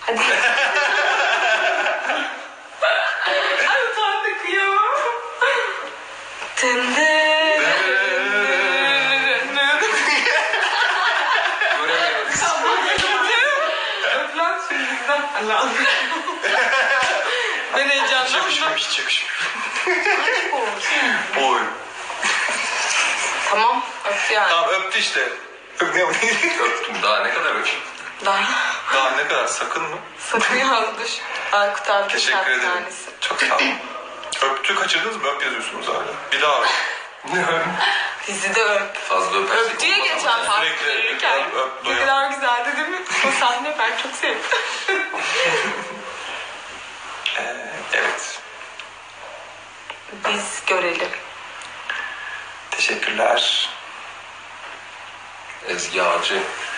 Hadi. Ay utandı, kıyamam. Öplen şimdi bizden. Allah'ım. Ben heyecanlandım. Hiç yakışmıyor. Oy. Tamam, öptü yani. Tamam öptü işte. Öptüm. Daha ne kadar öpeyim? Daha ne kadar? Sakın mı? Sakın yazmış. Aykut abi Teşekkür ederim. Çok sağ olun. Öptü, kaçırdınız mı? Öp yazıyorsunuz hala. Bir daha öp. Dizide öp. Fazla öpersek Öptüye geçen parti verirken. Ne kadar güzeldi değil mi? O sahne ben çok sevdim. Evet. Biz görelim. Teşekkürler. Ezgi Ağacı.